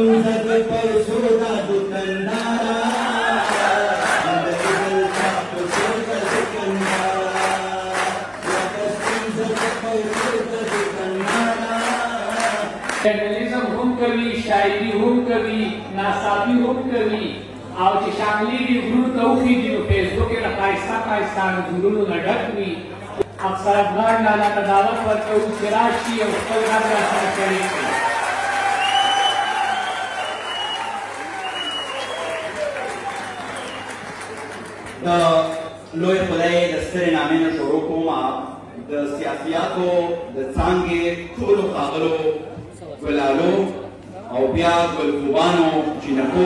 जर्नलिज्म هم کوي، شاعري هم کوي، ناڅاپي هم کوي او چې شاملي دي غرونو ته وخېږي نو فیسبوک یې له ښایسته ښایسته انځورونو نه ډک وي. افسر افغان لالا ته دعوت ورکوو چې راشي او خپل غږ راسره شریک کړي. د لوی خدای د سترې نامې نه شروع کوم. د سیاسیاتو د څانګې ټولو ښاغلو ګلالو او بیا ګلخوبانو جینکو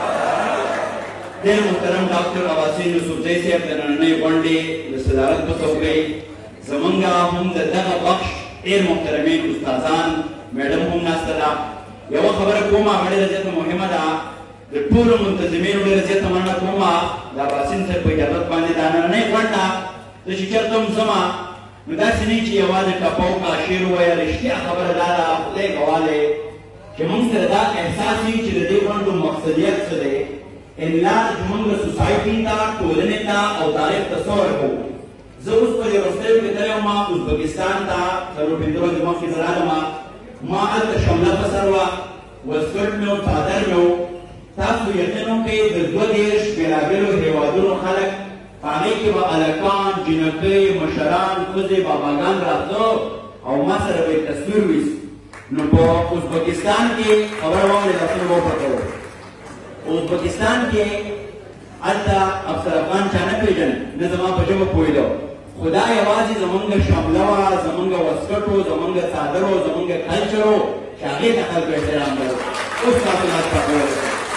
ډېر محترم ډاکټر عباسین یوسفزی صاحب د نننۍ غونډې د صدارت په څوکۍ زمونږ هم د دغه بخش ډېر محترمین استادان میډم هم ناسته ده. یوه خبره کوم هغه ډېره زیاته مهمه ده. د ټولو منتظمینو ډېره زیاته مننه کوم د عباسین صاحب په اجازت باندې دا نننۍ غونډه زه چې چېرته هم ځمه نو داسې نه چې یوازې ټپه وکړه شعر ووایه. رښتیا خبره دا ده خدای ګواه دی چې موږ سره دا احساس وي چې د دې غونډو مقصدیت څه دی. انلاج موږ سوسایټي ته ټولنې ته او تاریخ ته څه ورکوو. زه اوس په دې وروستیو کې تللی وم ازبکستان ته څلور پنځه ورځې مخکې زه راغلم. ما هلته شمله په سر وه، وسکټ مې و، څادر مې و. تاسو یقین وکړئ د 22 بېلابېلو هېوادونو خلک په هغې کې به هلکان، جینکۍ، مشران، ښځې، باباګان راتله او ما سره به یې تصویر ویست. نو په ازبکستان کې خبره واورئ لاسونه به وپړکوو. ازبکستان کې هلته افسر افغان چا نه پېژنه، نه زما په ژبه پوهېده، خو دا یوازې زمونږ شمله وه، زمونږ وسکټ و، زمونږ څادر و، زمونږ کلچر و چې هغې ته خلکو احترام لرو. اوس تاسو لاس پاکولی.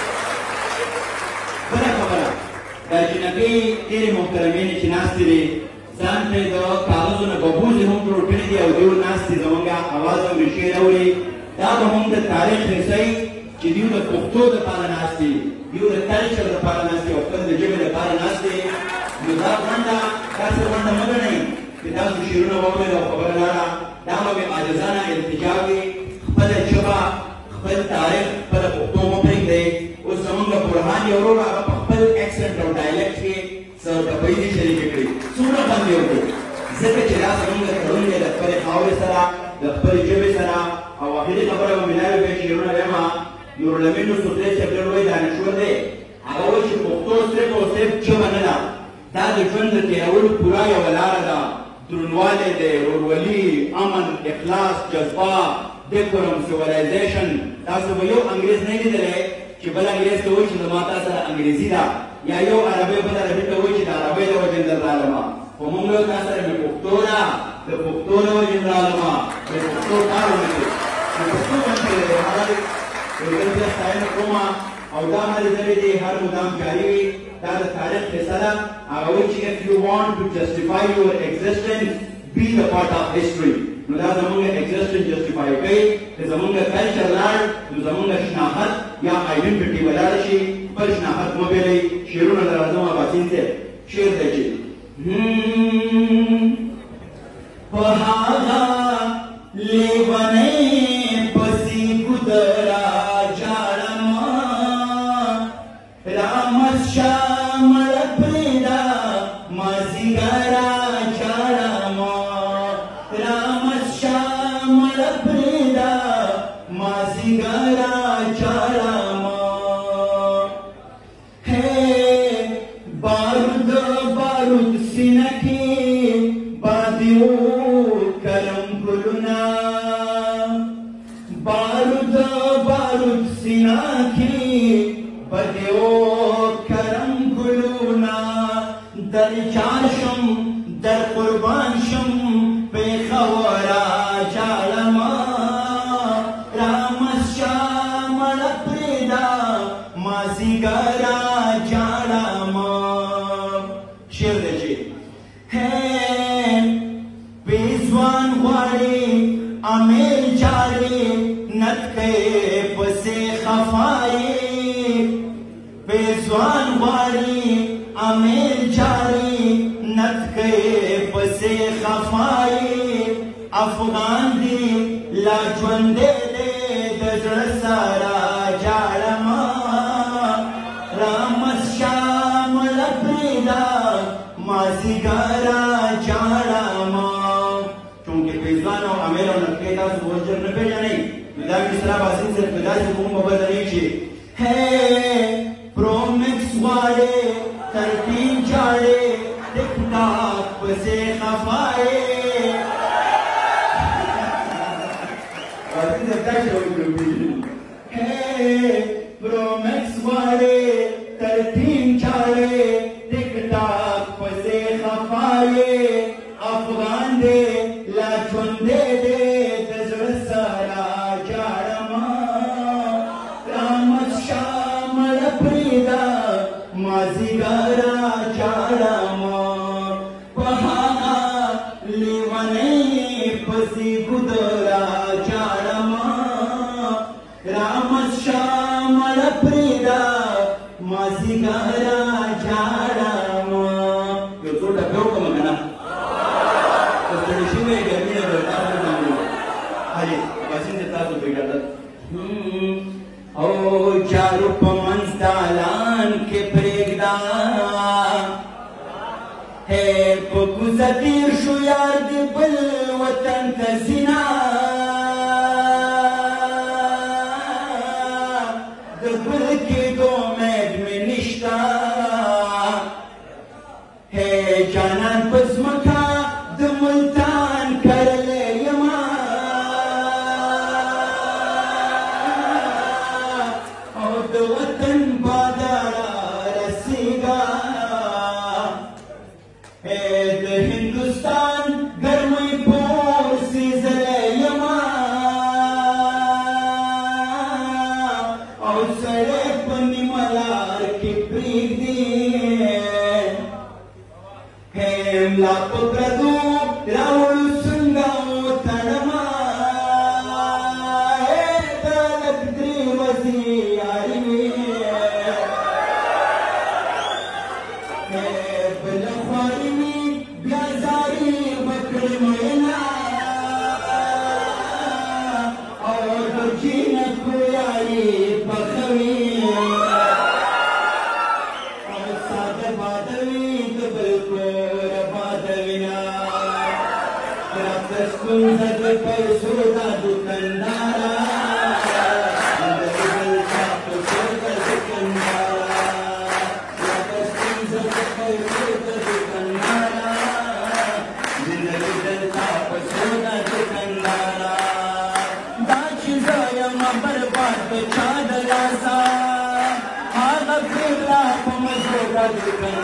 بله خبره دا جینکۍ ډېرې محترمینې چې ناستې دي ځان ته د کاغذو نه ببوزې هم پرې کړي دي او دوی ناستې زمونږ اواز او شعر اوري. دا به هم د تاریخ حصه وي چې دوی د پښتو دپاره ناست دي، دوی د کلچر دپاره ناست دي او خپل د ژبې دپاره ناست دي. نو دا غونډه داسې غونډه مه ګڼئ چې تاسو شعرونه واورئ او خبره لاړه. دا به بې عاجزانه التجا وي. خپله ژبه، خپل تاریخ، خپله پښتو مه پرېږدئ. اوس زمونږ برهان یو ورور هغه په خپل اکسنټ او ډایلکټ کې څه ټپیزې شریکې کړي. څومره خوند یې وکړو ځکه چې دا زمونږ تړون دی د خپلې خاورې سره، د خپلې ژبې سره. او اخري خبره به مې بیا شعرونه ویمه. نورالامین یوسفزی صاحب ډېر لوی دانشور دی. هغه وایي چې پښتو صرف او صرف ژبه نه ده، دا د ژوند د تېرولو پوره یوه لاره ده. درونوالی دی، ورورولي، امن، اخلاص، جذبه، ډیکورم، سیولایزیشن. تاسو به یو انګریز نه لیدلی چې بل انګریز ته وایي چې زما تا سره انګریزي ده، یا یو عربی بل عربي ته وایي چې د عربۍ د وجې نه رالمه. خو موږ یو تا سره مې پښتو ده، د پښتو د وجې نه رالمه، د پښتو کار ونکړي. د پښتو منشي دی هغه بل بیا ستاینه کومه او دا ملګري دي هر مدام جاري وي. دا د تاریخ حصه ده. هغه وایي چې if you want to justify your existence be the part of history. نو دا زمونږ existence justify کوي چې زمونږ کلچر لاړ نو زمونږ شناخت یا آیډنټټي به لاړ شي. خپل شناخت مه بېلئ. شعرونه له راځم عباسین صاحب شعر دی چې په هغه لیونۍ پسې ګودره جاړمه رامشه مړه پرېږده مازدیګره جاړمه رامشه مړه پرېږده مازدیګره جاړمه بارود بارود سینه کې بادیو کرم ګلونه بارود بارود سینه کې بادیو کرم ګلونه در جان شم در قربان شم پېښوره جاړمه رامشه مړه پرېږده مازدیګره جاړمه. شعر دی چې پیزوان غواړي امیر جاري نتکې پسې خفایي پیزوان غواړي امیر جاري نتکې پسې خفایي افغان دی لا ژوندی دی د زړه سره جاړما رامشام لپریدا مازیګرا جاړما چونکه پیزوان او امیر او نکې تاسو وجر نه پیژنئ دا مصرا باسین صرف داسې کوم بدلوي چې پرومکس والے ترتیب جاړې ټیک ټاک پسې خفایې پرومکس والے ترتیب جاړې ټیک ټاک پسې خفایې افغان دې لا ژوندې دې د زړه سره جاړما رامشام لپریدا مازیګرا جاړما په هغه لیونۍ پسې ګودرا جاړما رامشام لپریدا مازیګرا جاړما یو څو ټکه وکړم که نه ستړي شوی ګرمي نه به تاسو نه هلې باسین د تاسو پرېږده او جارو په منځ دالان کې پرېږده په کوڅه تېر شو یار د بل وطن ته ځینه د بل کېدو امید مې نشته جانان په ځمکه د ملتان کرلی یما او د وطن باداره رسیږه د هندوستان ګرمۍ پور سیزلی یما او سړی په نیمه لار کې پرېږدي ملا په پردو راوړو څنګه وتړمه د لک درې ورځې یاري وې بله خواري وي بیا زاري به کړې مینه او د جینکو یاري پخوي او ساده باده وي د بل کور بادوینا راته ستونزه د پیسو دا دوکانداره د بل چا په څېر د دوکانداره راته ستونزه د پیسو د دوکانداره زندګي دلته په څېر د دوکانداره دا چې زه یم برباد د چا د لاسه هغه پرېږده په مزو د دوکانداره